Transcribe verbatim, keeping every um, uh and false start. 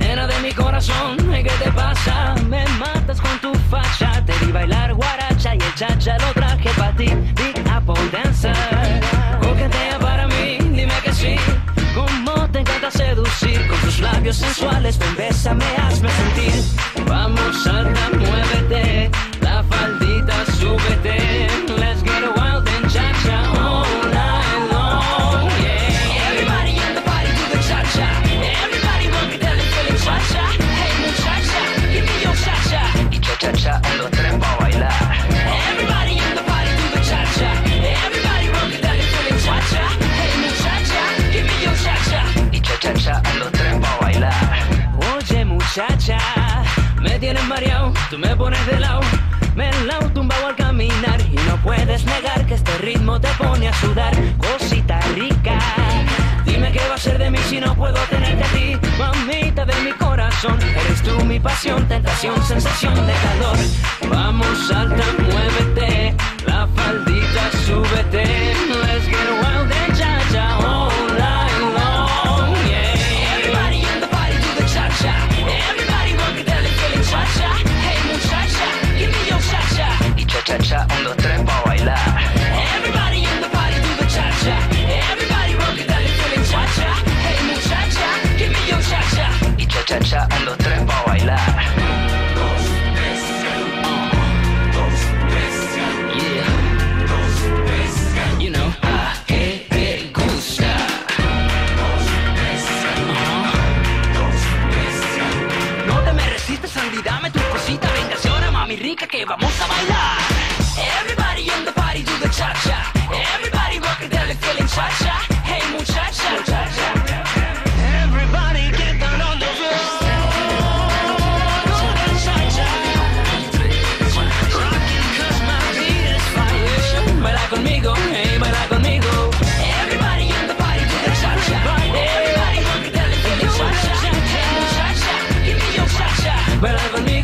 nena de mi corazón, ¿qué te pasa? Me matas con tu facha. Te vi bailar guaracha y el chacha lo traje para ti. Big Apple Dancer, coquetea para mí, dime que sí. Cómo te encanta seducir, con tus labios sensuales, ven, bésame, hazme sentir. Vamos, salta, muévete, la faldita, súbete. Let's get wild and cha-cha all night long, yeah. Everybody in the party do the cha-cha. Everybody rock it, feeling cha-cha. Hey muchacha, give me your cha-cha. Y cha-cha-cha en los tres pa' bailar. Everybody in the party do the cha-cha. Everybody rock it, feeling cha-cha. Hey muchacha, give me your cha-cha. Y cha-cha-cha en los tres pa' bailar. Oye muchacha, me tienes mareado, tú me pones de lado. Me la tumbado al caminar y no puedes negar que este ritmo te pone a sudar. Cosita rica, dime qué va a ser de mí si no puedo tenerte a ti. Mamita de mi corazón, eres tú mi pasión, tentación, sensación de calor. Vamos, salta, muévete, la faldita, súbete. Let's get wild and cha-cha all night long, yeah. Everybody in the party do the cha-cha. Everybody rock it, feeling cha-cha. Hey muchacha, give me your cha-cha. Y cha-cha-cha, un, dos, tres pa' bailar. Everybody in the party do the cha-cha. Everybody rock it, feeling cha-cha. Hey muchacha, give me your cha-cha. Y cha-cha-cha, un, dos, tres pa' bailar. Dos, tres, uh, dos, tres, Yeah, dos, tres, you know, a que te gusta. dos, tres, dos, tres. No te me resistes, Sandy, dame tu cosita. Véngase ahora, mami rica, que vamos a bailar. Everybody in the party do the cha-cha. Everybody rock it, feeling cha-cha. Hey muchacha, cha-cha. Everybody get down on the floor. Do the cha-cha. Rockin' 'cause my beat is fire. Baila conmigo, hey, baila conmigo. Everybody in the party do the cha-cha. Everybody rock it, feeling cha-cha. Hey muchacha, give me your cha-cha. Baila conmigo.